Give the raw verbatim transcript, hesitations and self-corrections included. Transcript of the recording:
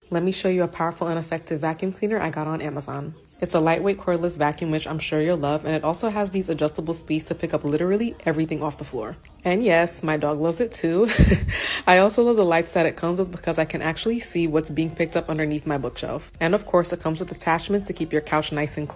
Let me show you a powerful and effective vacuum cleaner I got on Amazon. It's a lightweight cordless vacuum, which I'm sure you'll love, and it also has these adjustable speeds to pick up literally everything off the floor. And yes, my dog loves it too. I also love the lights that it comes with because I can actually see what's being picked up underneath my bookshelf. And of course, it comes with attachments to keep your couch nice and clean.